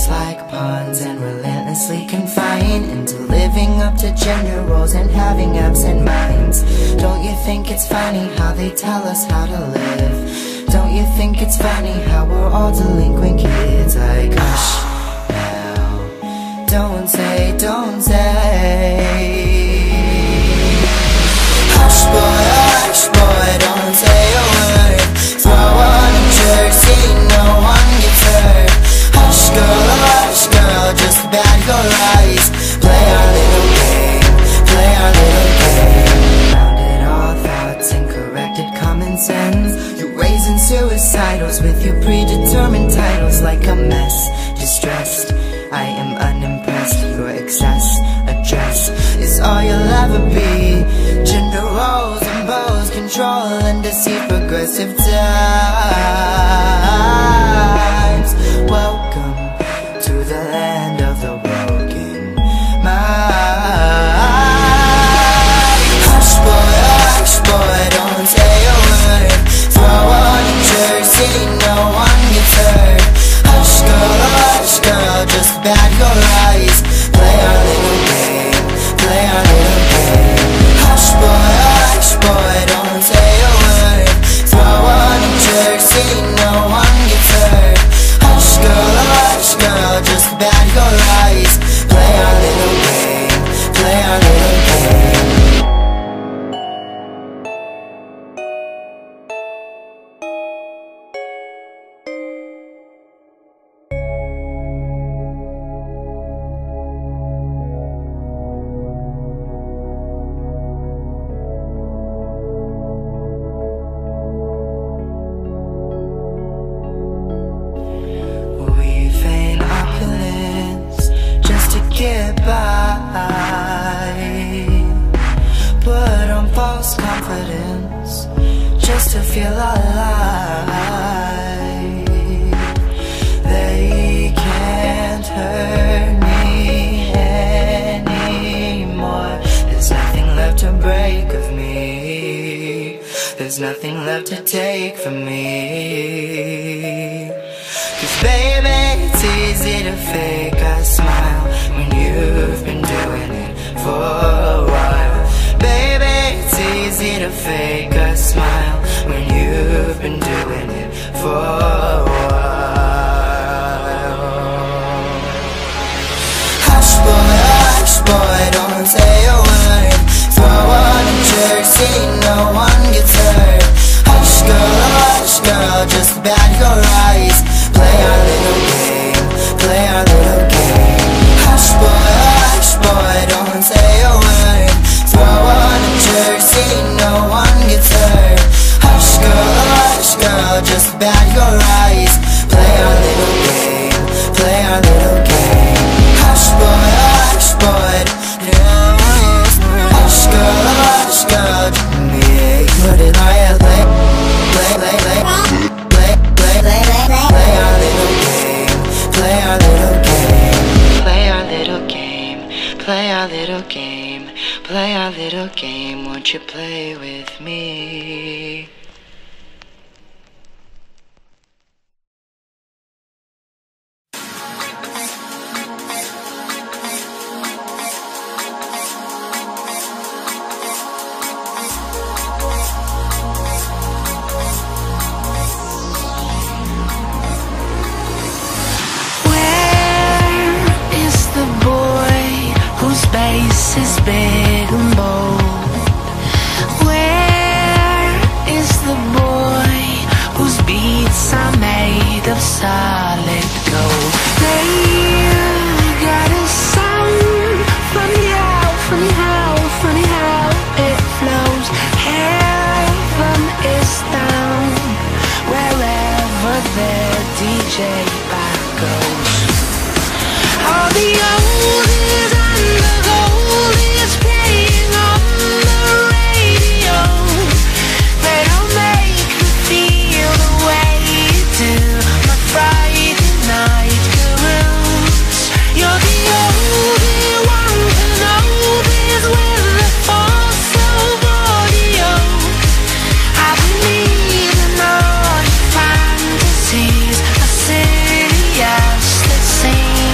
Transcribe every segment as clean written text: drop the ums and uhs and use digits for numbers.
just like pawns and relentlessly confined into living up to gender roles and having absent minds. Don't you think it's funny how they tell us how to live? Don't you think it's funny how we're all delinquent kids? Like, hush now, don't say, don't say. Hush boy, don't say a word. Throw on a jersey, no one gets hurt. Hush girl, just bat your eyes. Play our little game, play our little game. Rounded all thoughts and corrected common sense. You raising suicidals with your predetermined titles. Like a mess, distressed, I am unimpressed. Your excess, address is all you'll ever be. Gender roles and bows, control and deceit, progressive times. Welcome to the land of the broken mind. Hush boy, don't say a word. Throw on a jersey, no one gets hurt. Hush girl, just bat your eyes. Play our little game, play our little game. Hush boy, don't say a word. Throw on a jersey, no one gets hurt. Hush girl, just bat your eyes. Play our little game, play our little game. Get by, put on false confidence just to feel alive. They can't hurt me anymore. There's nothing left to break of me. There's nothing left to take from me. 'Cause baby, it's easy to fake a smile when you've been doing it for a while. Baby, it's easy to fake a smile when you've been doing it for a while. Hush boy, don't say a word. Throw on a jersey, no one gets hurt. Hush girl, just bat your eyes. Play our little game, play our little game. Hush boy, don't say a word. Throw on a jersey, no one gets hurt. Hush girl, just bat your eyes. Play our little game, play our little game. Hush boy, yeah. Hush girl, put it on your leg. Play our little game, play our little game. Play our little game, play our little game. Play our little game, won't you play with me? Space is big and bold. Where is the boy whose beats are made of solid gold? They've got a sound, funny how it flows. Heaven is down wherever their DJ back goes. All the old is under gold is playing on the radio. They don't make me feel the way you do. My Friday night carouse. You're the only one who knows with the force of audio. I believe in all your fantasies. A city as that sings.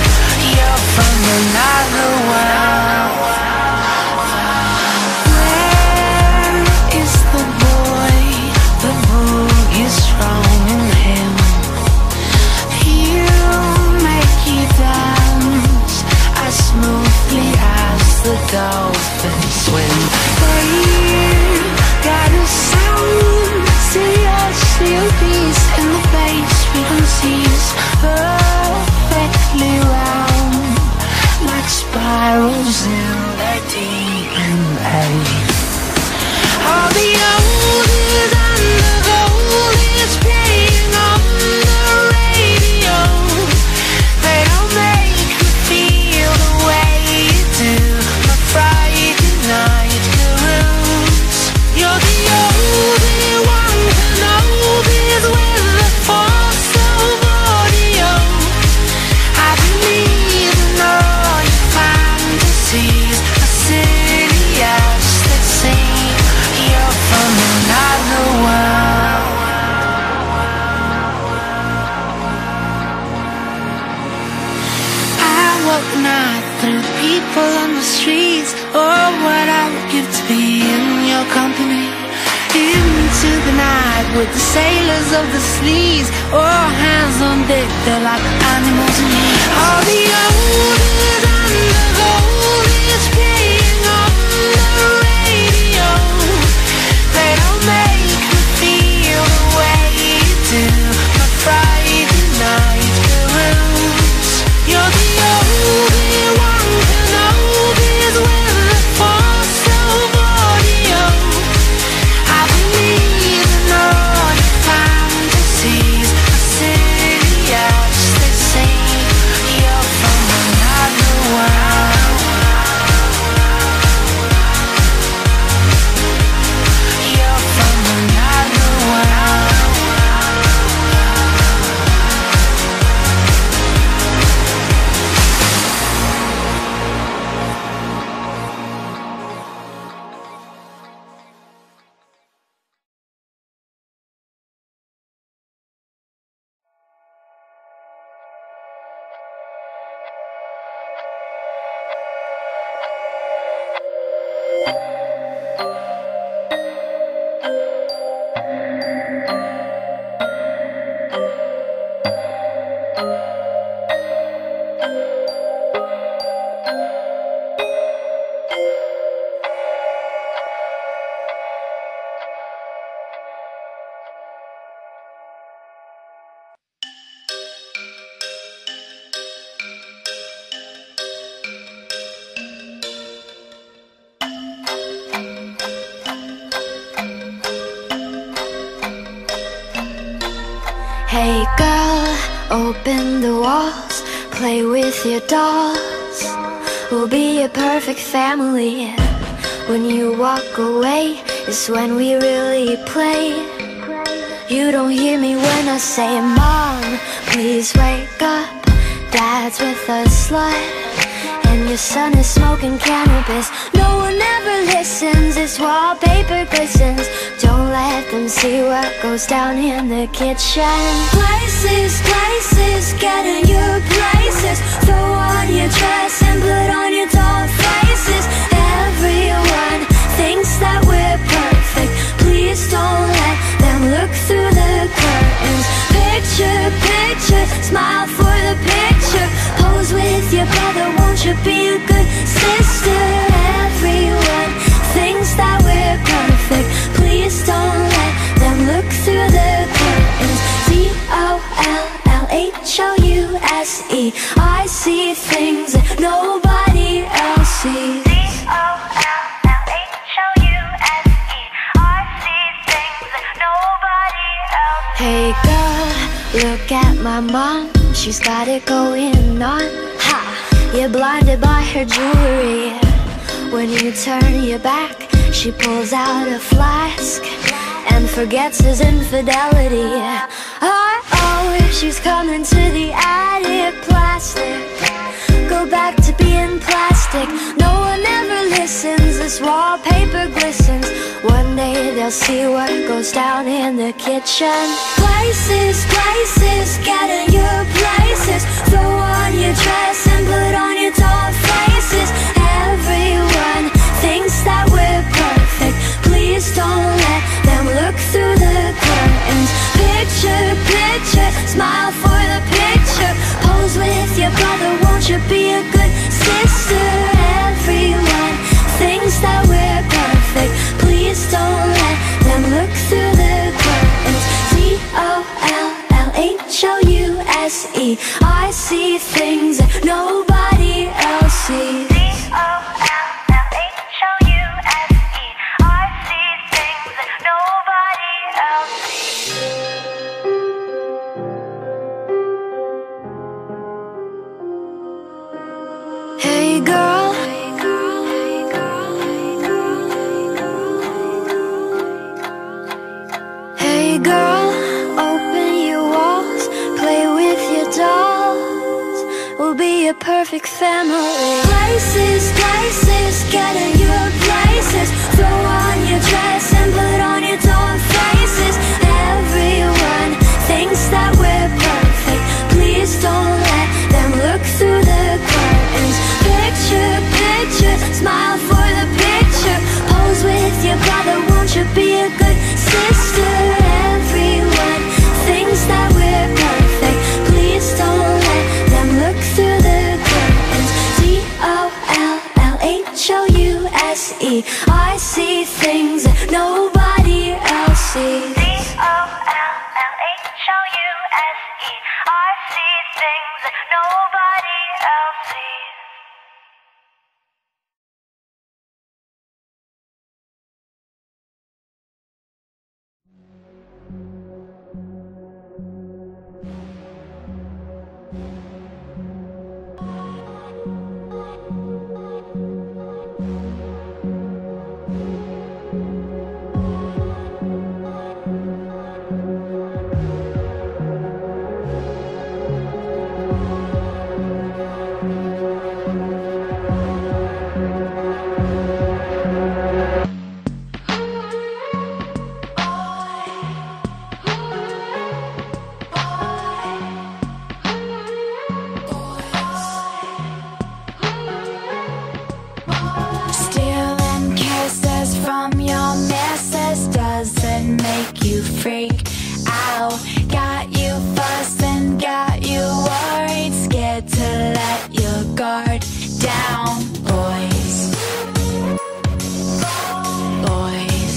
walk the night through the people on the streets. Oh, what I would give to be in your company. Into the night with the sailors of the seas. Oh, hands on deck, they're like animals in heat. All the oldest and the goldies playing on the radio. They don't make me feel the way you do. My Friday night blues. You're the only one who knows with the force of audio. I believe in all the fantasies, the city as they say. You're from another world. You're from another world. Hey girl, open the walls, play with your dolls. We'll be a perfect family. When you walk away is when we really play. You don't hear me when I say, Mom, please wake up. Dad's with a slut, and your son is smoking cannabis. No one ever listens, this wallpaper glistens. Don't let them see what goes down in the kitchen. Places, places, get in your places. Throw on your dress and put on your doll faces. Everyone thinks that we're perfect. Please don't let them look through the curtains. Picture, picture, smile for the picture. Pose with your brother, won't you be a good sister? Everyone thinks that we're perfect. Please don't let them look through the curtains. D-O-L-L-H-O-U-S-E. I see things that nobody else sees. D-O-L-L-H-O-U-S-E. I see things that nobody else sees. Hey girl, look at my mom. She's got it going on. Ha! You're blinded by her jewelry. When you turn your back, she pulls out a flask and forgets his infidelity. Oh, she's coming to the attic. Plastic, go back to being plastic. No one ever listens, this wallpaper glistens. One day they'll see what goes down in the kitchen. Places, places, get in your places. Throw on your dress and put on your doll faces. Everyone thinks that we're perfect. Please don't let them look through the curtains. Picture, picture, smile for the picture. Pose with your brother, won't you be a good sister? Everyone thinks that we're perfect. Please don't let them look through the curtains. D-O-L-L-H-O-U-S-E. I see things that nobody else sees. D-O-L-L-H-O-U-S-E. I see things that nobody else sees. Hey girl, hey girl, open your walls, play with your dolls. We'll be a perfect family. Places, places, get in your places. Throw on your dress and put on your doll faces. Everyone thinks that we're perfect. Please don't let them look through the curtains. that nobody else sees. Stealing kisses from your missus doesn't make you freak out. Got you fussing, got you worried, scared to let your guard down. Boys, boys,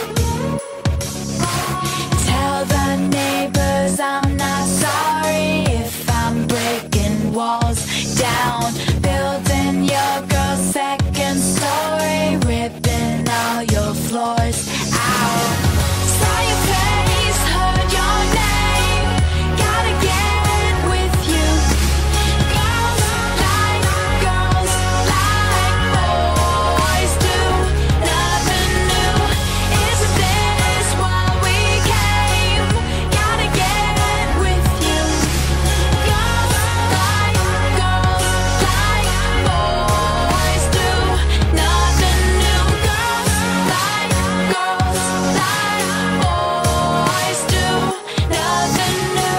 tell the neighbors I'm not sorry if I'm breaking walls down, building your girl's second story, ripping all your floors out. Saw your face, heard your name, gotta get with you. Girls like boys do, nothing new. Isn't this why we came? Gotta get with you. Girls like boys do, nothing new. Girls like boys do, nothing new.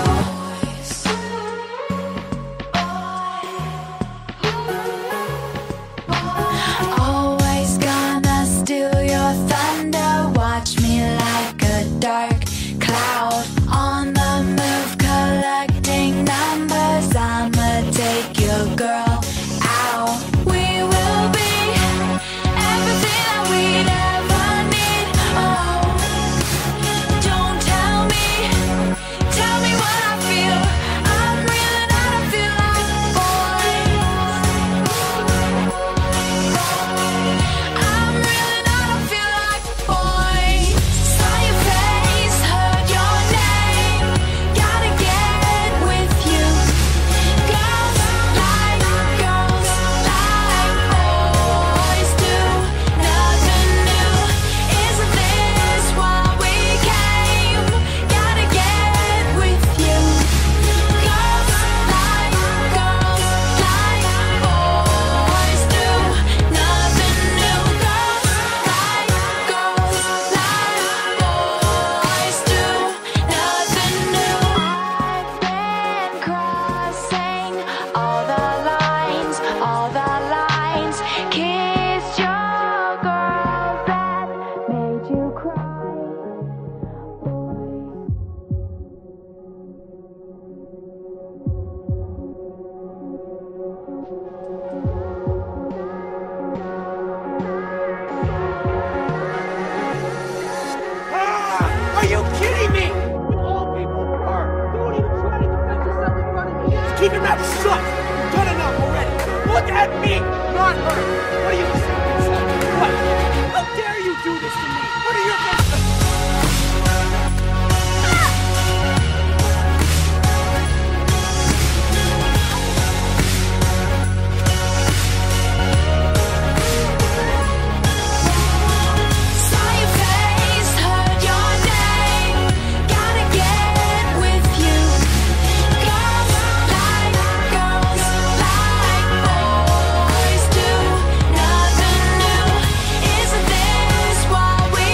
Always gonna steal your thunder, watch me like a dark cloud. On the move, collecting numbers, I'ma take your girl out. We will be everything that we'd ever need. Oh, don't tell me what I feel. I'm reeling out, I feel like boys. I'm reeling out, I feel like boys. Saw your face, heard your name, gotta get with you. Girls like boys do, nothing new. Isn't this why we came? Gotta get with you. Girls like boys do, nothing new. Girls like boys do, nothing new. I've been crossing all the lines, kissed your girl that made you cry. Are you kidding me? All people are. Don't even try to defend yourself in front of me. Just keep your mouth shut. You've done enough already. Look at me, not her. What are you saying? What? How dare you do this to me? What are your Saw your face, heard your name, gotta get with you. Girls like boys do, nothing new. Isn't this why we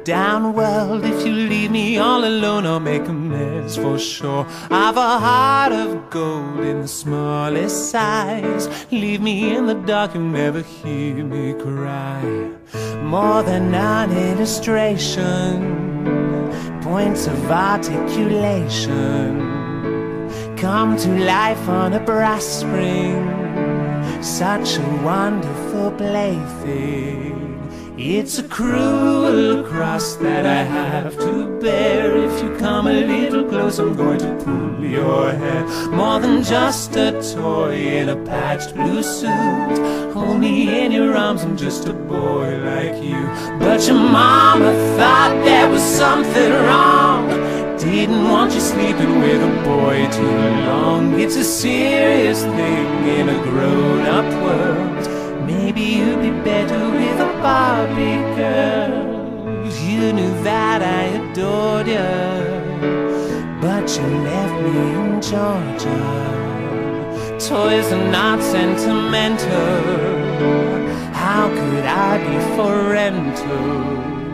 down world. If you leave me all alone, I'll make a mess for sure. I've a heart of gold in the smallest size. Leave me in the dark, you'll never hear me cry. More than an illustration, points of articulation come to life on a brass spring. Such a wonderful plaything. It's a cruel cross that I have to bear. If you come a little close, I'm going to pull your hair. More than just a toy in a patched blue suit. Hold me in your arms, I'm just a boy like you. But your mama thought there was something wrong. Didn't want you sleeping with a boy too long. It's a serious thing in a grown-up world. Maybe you'd be better with a Barbie girl. You knew that I adored you, but you left me in Georgia. Toys are not sentimental. How could I be for rental?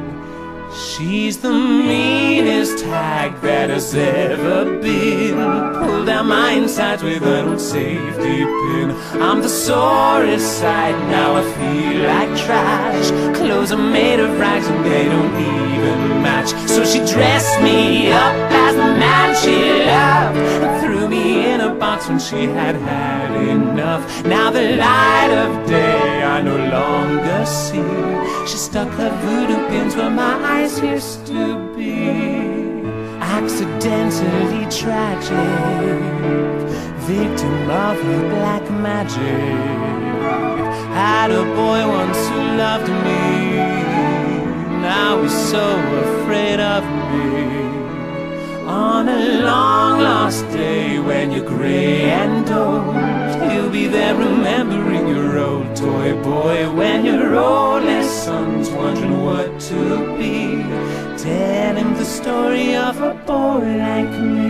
She's the meanest hag that has ever been. Pulled down my insides with an old safety pin. I'm the sorest sight, now I feel like trash. Clothes are made of rags and they don't even match. So she dressed me up as the man she loved and threw me in a box when she had had enough. Now the light of day I no longer see. She stuck her voodoo pins where my eyes used to be. Accidentally tragic, victim of her black magic. Had a boy once who loved me, now he's so afraid of me. On a long lost day when you're gray and old, he'll be there remembering your old toy boy. When your oldest son's wondering what to be, tell him the story of a boy like me.